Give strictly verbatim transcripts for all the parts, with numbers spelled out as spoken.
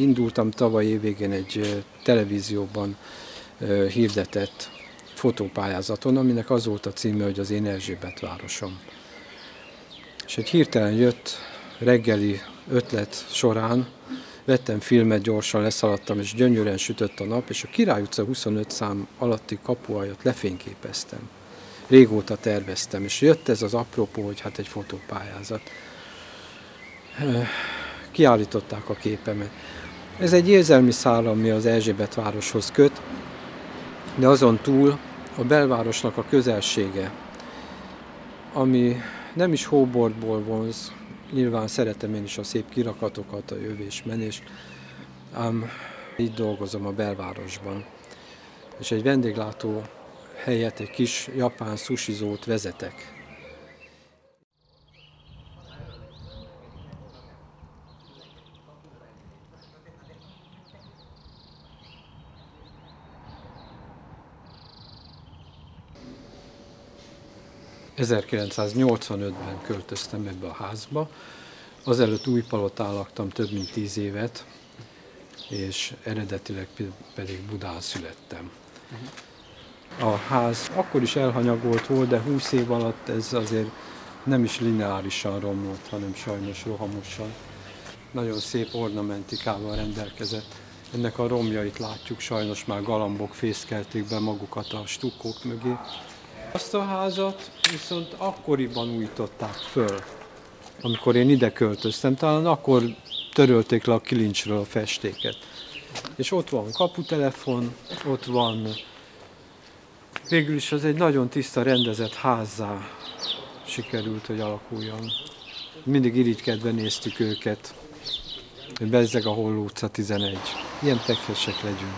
Indultam tavaly évvégén egy televízióban hirdetett fotópályázaton, aminek az volt a címe, hogy az én Erzsébetvárosom. És egy hirtelen jött reggeli ötlet során, vettem filmet, gyorsan leszaladtam, és gyönyörűen sütött a nap, és a Király utca huszonöt szám alatti kapuajat lefényképeztem. Régóta terveztem, és jött ez az apropó, hogy hát egy fotópályázat. Kiállították a képemet. Ez egy érzelmi szál, ami az Erzsébetvároshoz köt, de azon túl a belvárosnak a közelsége, ami nem is hóbortból vonz, nyilván szeretem én is a szép kirakatokat, a jövés-menést, ám így dolgozom a belvárosban. És egy vendéglátó helyett egy kis japán sushizót vezetek. ezerkilencszáznyolcvanötben költöztem ebbe a házba, azelőtt Újpalotán laktam több mint tíz évet, és eredetileg pedig Budán születtem. A ház akkor is elhanyagolt volt, de húsz év alatt ez azért nem is lineárisan romlott, hanem sajnos rohamosan. Nagyon szép ornamentikával rendelkezett. Ennek a romjait látjuk, sajnos már galambok fészkelték be magukat a stukkók mögé. Azt a házat viszont akkoriban újították föl, amikor én ide költöztem, talán akkor törölték le a kilincsről a festéket. És ott van kaputelefon, ott van, végül is az egy nagyon tiszta, rendezett házzá sikerült, hogy alakuljon. Mindig irigykedve néztük őket, hogy bezzeg a Holló utca tizenegy. Ilyen pekesek legyünk.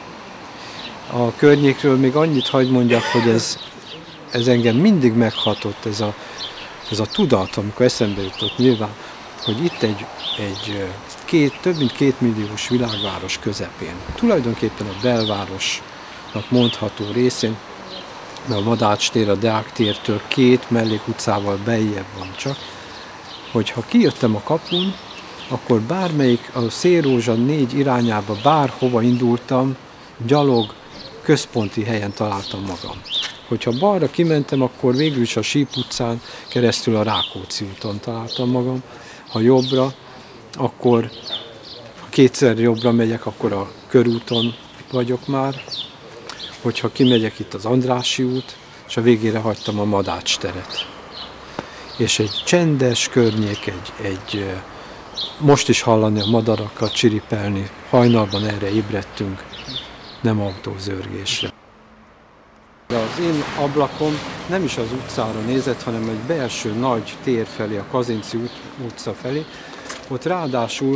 A környékről még annyit hagy mondjak, hogy ez Ez engem mindig meghatott, ez a, ez a tudat, amikor eszembe jutott nyilván, hogy itt egy, egy két, több mint két milliós világváros közepén, tulajdonképpen a belvárosnak mondható részén, de a Madács tér, a Deák tértől két mellékutcával beljebb van csak, hogyha kijöttem a kapun, akkor bármelyik a Szélrózsa négy irányába, bárhova indultam, gyalog, központi helyen találtam magam. Hogyha balra kimentem, akkor végül is a Síp utcán keresztül a Rákóczi úton találtam magam. Ha jobbra, akkor ha kétszer jobbra megyek, akkor a körúton vagyok már. Hogyha kimegyek, itt az Andrássy út, és a végére hagytam a Madács teret. És egy csendes környék, egy, egy most is hallani a madarakat csiripelni, hajnalban erre ébredtünk, nem autózörgésre. De az én ablakom nem is az utcára nézett, hanem egy belső nagy tér felé, a Kazinczy út, utca felé. Ott ráadásul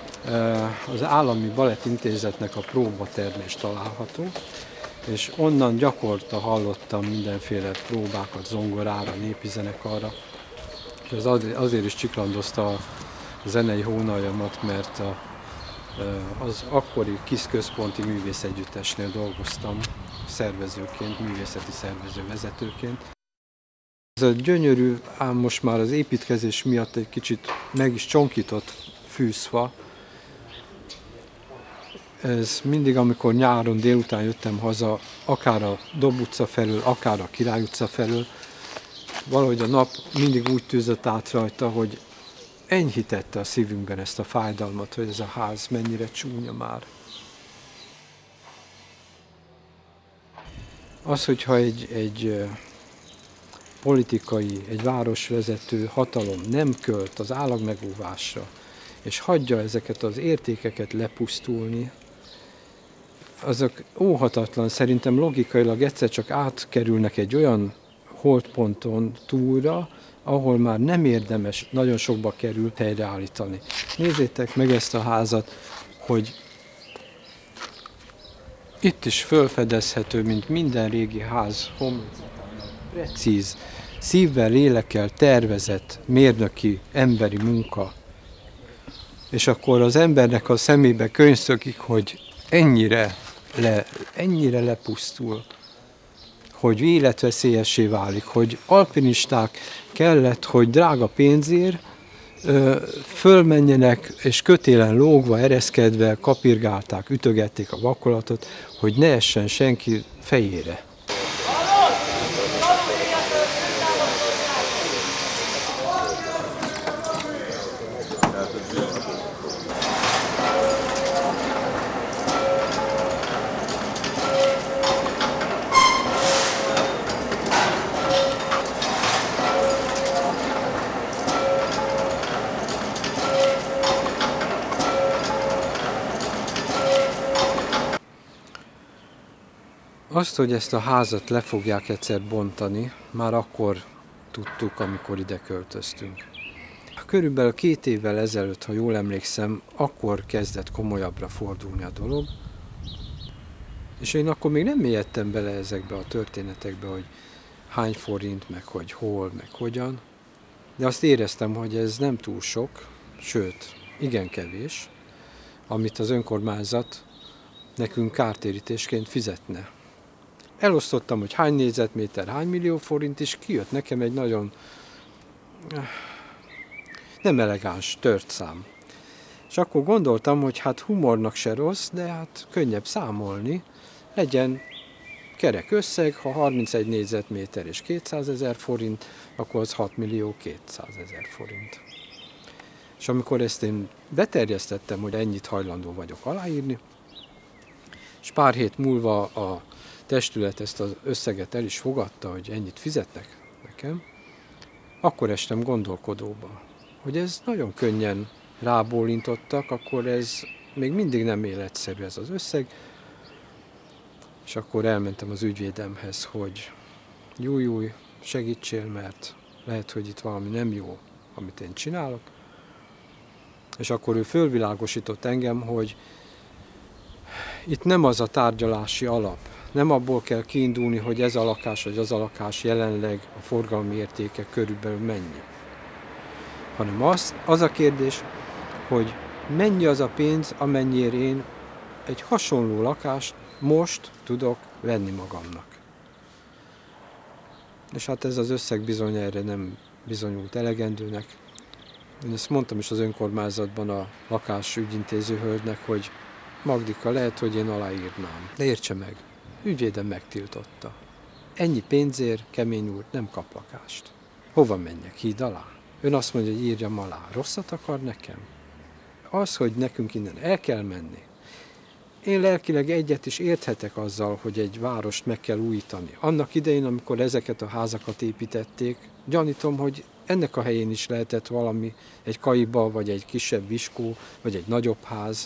az Állami Balettintézetnek a próbatermés található, és onnan gyakorta hallottam mindenféle próbákat zongorára, népi zenekarra. És ez azért is csiklandozta a zenei hónaljamat, mert a, az akkori Kiss Központi Művészegyüttesnél dolgoztam szervezőként, művészeti szervező vezetőként. Ez a gyönyörű, ám most már az építkezés miatt egy kicsit meg is csonkított fűszfa. Ez mindig, amikor nyáron délután jöttem haza, akár a Dob utca felől, akár a Király utca felől, valahogy a nap mindig úgy tűzött át rajta, hogy enyhítette a szívünkben ezt a fájdalmat, hogy ez a ház mennyire csúnya már. Az, hogyha egy, egy politikai, egy városvezető hatalom nem költ az állagmegóvásra, és hagyja ezeket az értékeket lepusztulni, azok óhatatlan, szerintem logikailag egyszer csak átkerülnek egy olyan holdponton túlra, ahol már nem érdemes, nagyon sokba kerül helyreállítani. Nézzétek meg ezt a házat, hogy itt is felfedezhető, mint minden régi ház, precíz, szívvel, lélekkel tervezett, mérnöki, emberi munka. És akkor az embernek a szemébe könnyszökik, hogy ennyire, le, ennyire lepusztul, hogy életveszélyessé válik, hogy alpinisták kellett, hogy drága pénzért fölmenjenek, és kötélen lógva, ereszkedve kapirgálták, ütögették a vakolatot, hogy ne essen senki fejére. Azt, hogy ezt a házat le fogják egyszer bontani, már akkor tudtuk, amikor ide költöztünk. Körülbelül két évvel ezelőtt, ha jól emlékszem, akkor kezdett komolyabbra fordulni a dolog, és én akkor még nem mélyedtem bele ezekbe a történetekbe, hogy hány forint, meg hogy hol, meg hogyan, de azt éreztem, hogy ez nem túl sok, sőt, igen kevés, amit az önkormányzat nekünk kártérítésként fizetne. Elosztottam, hogy hány négyzetméter, hány millió forint, és kijött nekem egy nagyon nem elegáns, tört szám. És akkor gondoltam, hogy hát humornak se rossz, de hát könnyebb számolni, legyen kerek összeg, ha harmincegy négyzetméter és kétszázezer forint, akkor az hat millió kétszázezer forint. És amikor ezt én beterjesztettem, hogy ennyit hajlandó vagyok aláírni, és pár hét múlva a testület ezt az összeget el is fogadta, hogy ennyit fizetnek nekem, akkor estem gondolkodóba, hogy ez nagyon könnyen rábólintottak, akkor ez még mindig nem életszerű ez az összeg, és akkor elmentem az ügyvédemhez, hogy júj, júj, segítsél, mert lehet, hogy itt valami nem jó, amit én csinálok. És akkor ő fölvilágosított engem, hogy itt nem az a tárgyalási alap, nem abból kell kiindulni, hogy ez a lakás vagy az a lakás jelenleg a forgalmi értéke körülbelül mennyi. Hanem az, az a kérdés, hogy mennyi az a pénz, amennyiért én egy hasonló lakást most tudok venni magamnak. És hát ez az összeg bizony erre nem bizonyult elegendőnek. Én ezt mondtam is az önkormányzatban a lakásügyintéző hölgynek, hogy Magdika, lehet, hogy én aláírnám. De értse meg, ügyvédem megtiltotta. Ennyi pénzért kemény úr nem kap lakást. Hova menjek? Híd alá? Ön azt mondja, hogy írjam alá. Rosszat akar nekem? Az, hogy nekünk innen el kell menni. Én lelkileg egyet is érthetek azzal, hogy egy várost meg kell újítani. Annak idején, amikor ezeket a házakat építették, gyanítom, hogy ennek a helyén is lehetett valami, egy kaiba, vagy egy kisebb viskó, vagy egy nagyobb ház.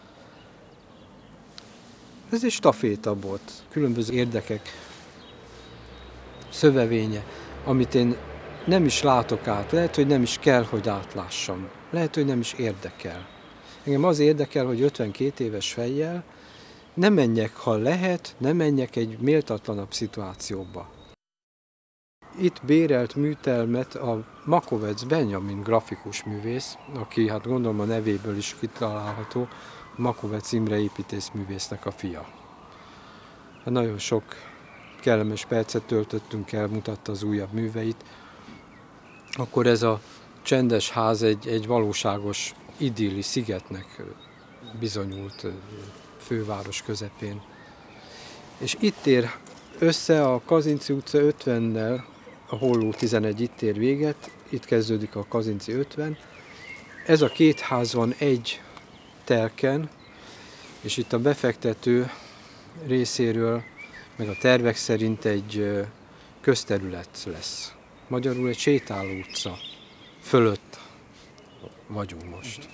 Ez egy staféta volt, különböző érdekek szövevénye, amit én nem is látok át, lehet, hogy nem is kell, hogy átlássam, lehet, hogy nem is érdekel. Engem az érdekel, hogy ötvenkét éves fejjel ne menjek, ha lehet, ne menjek egy méltatlanabb szituációba. Itt bérelt műtelmet a Makovec Benjamin grafikus művész, aki hát gondolom a nevéből is kitalálható, Makovec Imre építészművésznek a fia. Hát nagyon sok kellemes percet töltöttünk el, mutatta az újabb műveit. Akkor ez a csendes ház egy, egy valóságos idilli szigetnek bizonyult főváros közepén. És itt ér össze a Kazinczy utca ötvennel, a Holló tizenegy itt ér véget, itt kezdődik a Kazinczy ötven. Ez a két ház van egy telken, és itt a befektető részéről, meg a tervek szerint egy közterület lesz. Magyarul egy sétáló utca fölött vagyunk most.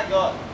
drága